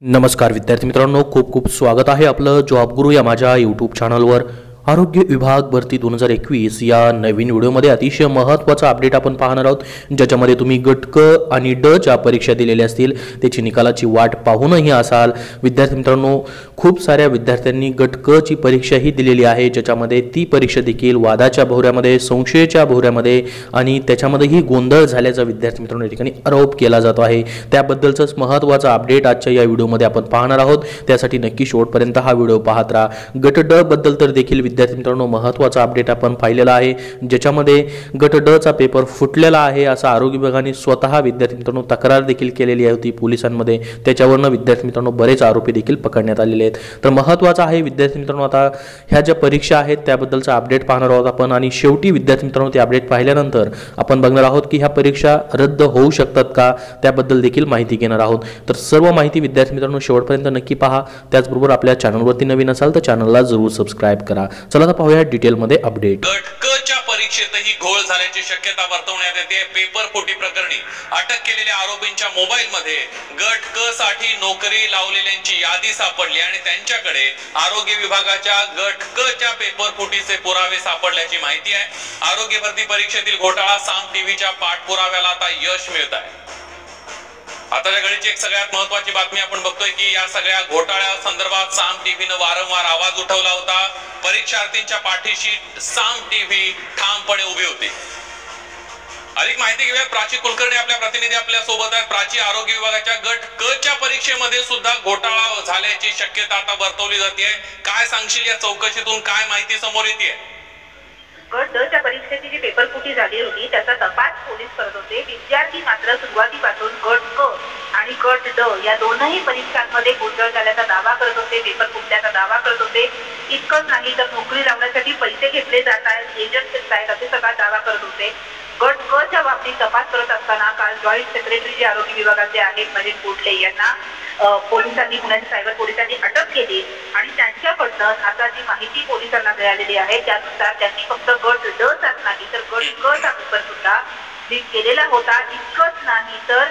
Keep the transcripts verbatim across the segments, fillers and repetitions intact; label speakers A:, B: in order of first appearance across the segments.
A: नमस्कार विद्यार्थी मित्रांनो, खूप खूप स्वागत आहे आपलं जॉब गुरु या माझ्या यूट्यूब चॅनलवर। आरोग्य विभाग भरती दोन हजार एकवीस या नवीन व्हिडिओमध्ये अतिशय महत्त्वाचा अपडेट आपण पाहणार आहोत, ज्याच्यामध्ये तुम्ही गट क आणि ड च्या परीक्षा दिलेल्या असतील त्याची निकालाची वाट पाहूनही असाल। विद्यार्थी मित्रांनो, खूप साऱ्या विद्यार्थ्यांनी गट क ची परीक्षा ही दिलेली आहे, ज्याच्यामध्ये ती परीक्षा देखील वादाच्या भोवऱ्यामध्ये, संशयाच्या भोवऱ्यामध्ये आणि त्याच्यामध्येही गोंधळ झाल्याचा विद्यार्थी मित्रांनो या ठिकाणी आरोप केला जातो आहे। त्याबद्दलच महत्त्वाचा अपडेट आजच्या या व्हिडिओमध्ये आपण पाहणार आहोत, त्यासाठी नक्की शेवटपर्यंत हा व्हिडिओ पाहत राहा। गट ड बद्दल तर देखील विद्यार्थी मित्रांनो महत्त्वाचा अपडेट आपण पाहिलेला आहे, ज्याच्यामध्ये गट ड चा पेपर फुटलेला आहे असा आरोग्य विभागाने स्वतः विद्यार्थी मित्रांनो तक्रार देखील केलेली होती पोलिसांमध्ये। त्याच्यावरनं विद्यार्थी मित्रांनो बरेच आरोपी देखील पकडण्यात आलेले आहेत। तर महत्त्वाचा आहे विद्यार्थी मित्रांनो, आता ह्या ज्या परीक्षा आहेत त्याबद्दलचा अपडेट पाहणार आहोत आपण, आणि शेवटी विद्यार्थी मित्रांनो ते अपडेट पाहिल्यानंतर आपण बघणार आहोत की ह्या परीक्षा रद्द होऊ शकतात का, त्याबद्दल देखील माहिती घेणार आहोत। तर सर्व माहिती विद्यार्थी मित्रांनो शेवटपर्यंत नक्की पहा। त्याचबरोबर आपल्या चॅनलवरती नवीन असाल तर चॅनलला जरूर सबस्क्राइब करा। चला आता पाहूया डिटेल मध्ये अपडेट।
B: गट क च्या परीक्षेतही घोळ झाल्याची शक्यता वर्तवण्यात येते। पेपर फुटी प्रकरणी अटक केलेल्या आरोपींच्या मोबाईल मध्ये गट क साठी नोकरी लावलेल्यांची यादी सापडली आणि त्यांच्याकडे आरोग्य विभागाच्या गट क च्या पेपर फुटीचे पुरावे सापडल्याची माहिती आहे। आरोग्य भरती परीक्षेतील घोटाळा साम टीव्हीच्या पाठपुराव्याला आता यश मिळत आहे। आताच्या घडीची एक सगळ्यात महत्त्वाची बातमी आपण बघतोय की या सगळ्या घोटाळ्या संदर्भात साम टीव्हीने वारंवार आवाज उठवला होता। परीक्षार्थींच्या पाठीशी साम टीव्ही ठामपणे उभी होती। अधिक माहिती घेऊया, प्राची कुलकर्णी आपल्या प्रतिनिधी आपल्या सोबत आहेत। प्राची, आरोग्य विभागाच्या गट क च्या परीक्षेमध्ये सुद्धा घोटाळा झाल्याची शक्यता आता वर्तवली जाते, काय सांगशील या चौकशीतून काय माहिती समोर येते?
C: गट ड च्या परीक्षेची जी पेपर फुटी झाली होती त्याचा तपास पोलीस करत होते। विद्यार्थी मात्र सुरुवातीपासून गट क आणि गट ड या दोनही परीक्षांमध्ये गोंधळ झाल्याचा दावा करत होते, पेपर फुटल्याचा दावा करत होते। इतकंच नाही तर नोकरी लावण्यासाठी पैसे घेतले जात आहेत, एजंट्स आहेत असे सगळा दावा करत होते। गट क च्या बाबतीत तपास करत असताना काल जॉईंट सेक्रेटरी जे आरोग्य विभागाचे आहेत महेश कोटले यांना पोलिसांनी, पुण्याच्या सायबर पोलिसांनी अटक केली आणि त्यांच्याकडनं आता जी माहिती पोलिसांना मिळालेली आहे त्यानुसार त्यांनी फक्त गट ड चाच नाही तर गट क चा पेपर सुद्धा लीक केलेला होता। इतकंच नाही तर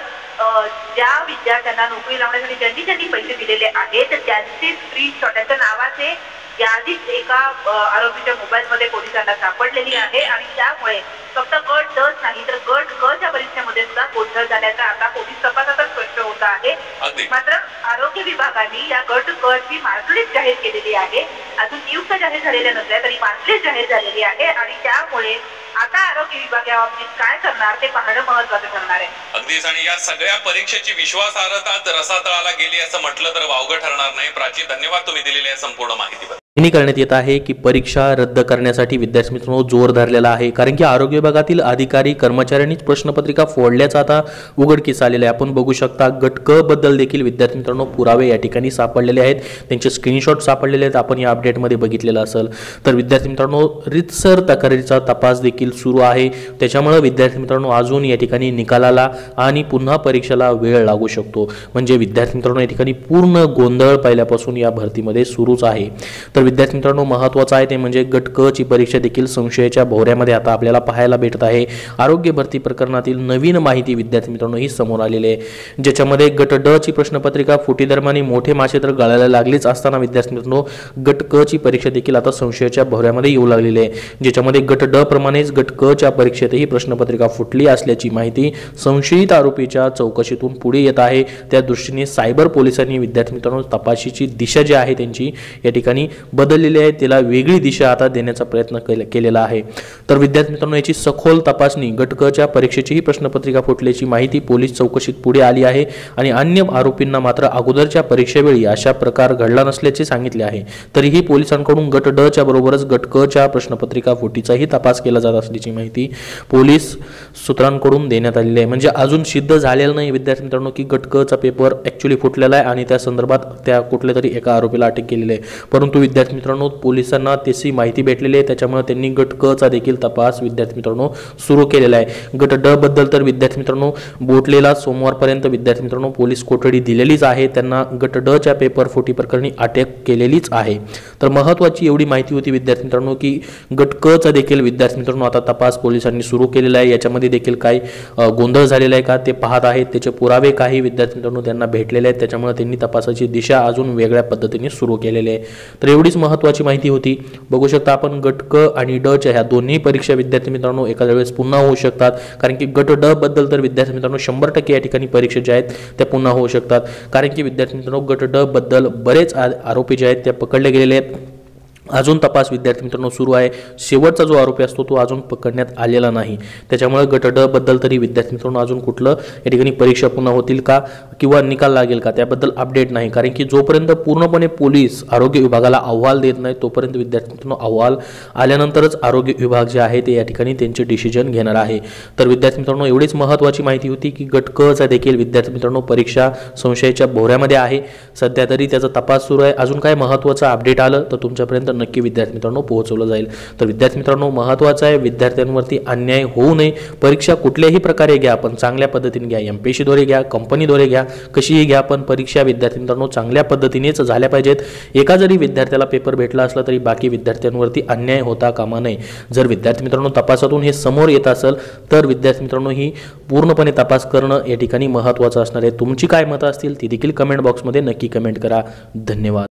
C: ज्या विद्यार्थ्यांना नोकरी लावण्यासाठी ज्यांनी ज्यांनी पैसे दिलेले आहेत त्यांचे स्क्रीनशॉट, त्यांच्या नावाचे यादीच एका आरोपीच्या मोबाईल मध्ये पोलिसांना सापडलेली आहे आणि त्यामुळे फक्त गट ड नाही तर गट क च्या परीक्षेमध्ये सुद्धा गोंधळ झाल्याचा आता पोलीस तपासातच स्पष्ट होत आहे। मात्र आरोग्य विभागाने या गट क ची मार्कलिस्ट जाहीर केलेली आहे, अजून नियुक्त जाहीर झालेल्या नसल्या तरी मार्कलिस्ट जाहीर झालेली आहे आणि त्यामुळे आता आरोग्य विभाग या बाबतीत काय करणार ते पाहणं महत्त्वाचं ठरणार आहे।
B: अगदीच, आणि या सगळ्या परीक्षेची विश्वासार्हता रसातळाला गेली असं म्हटलं तर वावगं ठरणार नाही। प्राची, धन्यवाद तुम्ही दिलेल्या संपूर्ण माहितीबद्दल।
A: करण्यात येत आहे की परीक्षा रद्द करण्यासाठी विद्यार्थी मित्रांनो जोर धरलेला आहे, कारण की आरोग्य विभागातील अधिकारी कर्मचाऱ्यांनीच प्रश्नपत्रिका फोडल्याचा आता उघडकीस आलेला आहे। आपण बघू शकता गट क बद्दल देखील विद्यार्थी मित्रांनो पुरावे या ठिकाणी सापडलेले आहेत, त्यांचे स्क्रीनशॉट सापडलेले आहेत, आपण या अपडेटमध्ये बघितलेलं असेल। तर विद्यार्थी मित्रांनो रितसर तक्रारीचा तपास देखील सुरू आहे, त्याच्यामुळे विद्यार्थी मित्रांनो अजून या ठिकाणी निकालाला आणि पुन्हा परीक्षेला वेळ लागू शकतो। म्हणजे विद्यार्थी मित्रांनो या ठिकाणी पूर्ण गोंधळ पहिल्यापासून या भरतीमध्ये सुरूच आहे। तर विद्यार्थी मित्रांनो महत्त्वाचं आहे ते म्हणजे गट क ची परीक्षा देखील संशयाच्या भोवऱ्यामध्ये आता आपल्याला पाहायला भेटत आहे। आरोग्य भरती प्रकरणातील नवीन माहिती विद्यार्थी मित्रांनो ही समोर आलेली आहे, ज्याच्यामध्ये गट ड ची प्रश्नपत्रिका फुटी दरम्यान मोठे मासे तर गळायला लागलेच असताना विद्यार्थी मित्रांनो गट क ची परीक्षा देखील आता संशयाच्या भोवऱ्यामध्ये येऊ लागलेली आहे, ज्याच्यामध्ये गट ड प्रमाणेच गट क च्या परीक्षेतही प्रश्नपत्रिका फुटली असल्याची माहिती संशयित आरोपीच्या चौकशीतून पुढे येत आहे। त्या दृष्टीने सायबर पोलिसांनी विद्यार्थी मित्रांनो तपाशीची दिशा जी आहे त्यांची या ठिकाणी बदललेली आहे, त्याला वेगळी दिशा आता देण्याचा प्रयत्न केलेला आहे। तर विद्यार्थी मित्रांनो याची सखोल तपासणी गट क च्या परीक्षेचीही प्रश्नपत्रिका फुटल्याची माहिती पोलीस चौकशीत पुढे आली आहे आणि अन्य आरोपींना मात्र अगोदरच्या परीक्षेवेळी अशा प्रकार घडला नसल्याचे सांगितले आहे। तरीही पोलिसांकडून गट ड च्या बरोबरच गट क च्या प्रश्नपत्रिका फुटीचाही तपास केला जात असल्याची माहिती पोलीस सूत्रांकडून देण्यात आलेली आहे। म्हणजे अजून सिद्ध झालेलं नाही विद्यार्थी मित्रांनो की गट क चा पेपर ऍक्च्युअली फुटलेला आहे आणि त्या संदर्भात त्या कुठल्या तरी एका आरोपीला अटक केलेली आहे, परंतु विद्यार्थी विद्यार्थी मित्रांनो पोलिसांना त्याची माहिती भेटलेली आहे, त्याच्यामुळे त्यांनी गट क चा देखील तपास विद्यार्थी मित्रांनो सुरू केलेला आहे। गट ड बद्दल तर विद्यार्थी मित्रांनो बोटलेला सोमवारपर्यंत विद्यार्थी मित्रांनो पोलीस कोठडी दिलेलीच आहे, त्यांना गट ड च्या पेपर फुटी प्रकरणी अटक केलेलीच आहे। तर महत्त्वाची एवढी माहिती होती विद्यार्थी मित्रांनो की गट क चा देखील विद्यार्थी मित्रांनो आता तपास पोलिसांनी सुरू केलेला आहे। याच्यामध्ये देखील काही गोंधळ झालेला आहे का ते पाहत आहेत, त्याचे पुरावे काही विद्यार्थी मित्रांनो त्यांना भेटलेले आहेत, त्याच्यामुळे त्यांनी तपासाची दिशा अजून वेगळ्या पद्धतीने सुरू केलेली आहे। तर एवढीच महत्त्वाची माहिती होती। बघू शकता आपण गट क आणि ड च्या ह्या दोन्ही परीक्षा विद्यार्थी मित्रांनो एका वेळेस पुन्हा होऊ शकतात, कारण की गट ड बद्दल तर विद्यार्थी मित्रांनो शंभर टक्के या ठिकाणी परीक्षा ज्या आहेत त्या पुन्हा होऊ शकतात, कारण की विद्यार्थी मित्रांनो गट ड बद्दल बरेच आरोपी जे आहेत ते पकडले गेलेले आहेत। अजून तपास विद्यार्थी मित्रांनो सुरू आहे, शेवटचा जो आरोपी असतो तो अजून पकडण्यात आलेला नाही, त्याच्यामुळे गट ड बद्दल तरी विद्यार्थी मित्रांनो अजून कुठलं या ठिकाणी परीक्षा पुन्हा होतील का किंवा निकाल लागेल का त्याबद्दल अपडेट नाही, कारण की जोपर्यंत पूर्णपणे पोलीस आरोग्य विभागाला अहवाल देत नाही तोपर्यंत विद्यार्थी मित्रांनो अहवाल आल्यानंतरच आरोग्य विभाग जे आहे ते या ठिकाणी त्यांचे डिसिजन घेणार आहे। तर विद्यार्थी मित्रांनो एवढीच महत्त्वाची माहिती होती की गट क चा देखील विद्यार्थी मित्रांनो परीक्षा संशयाच्या भोवऱ्यामध्ये आहे, सध्या तरी त्याचा तपास सुरू आहे। अजून काय महत्त्वाचं अपडेट आलं तर तुमच्यापर्यंत नक्की विद्यार्थी मित्रांनो पोहोचवलं जाईल। तर विद्यार्थी मित्रांनो महत्त्वाचं आहे विद्यार्थ्यांवरती अन्याय होऊ नये, परीक्षा कुठल्याही प्रकारे घ्या पण चांगल्या पद्धतीने घ्या, एमपीएससी द्वारे घ्या, कंपनीद्वारे घ्या, कशीही घ्या पण परीक्षा विद्यार्थी मित्रांनो चांगल्या पद्धतीनेच झाल्या पाहिजेत। एका जरी विद्यार्थ्याला पेपर भेटला असला तरी बाकी विद्यार्थ्यांवरती अन्याय होता कामा नये। जर विद्यार्थी मित्रांनो तपासातून हे समोर येत असेल तर विद्यार्थी मित्रांनो ही पूर्णपणे तपास करणं या ठिकाणी महत्त्वाचं असणार आहे। तुमची काय मतं असतील ती देखील कमेंट बॉक्समध्ये नक्की कमेंट करा। धन्यवाद।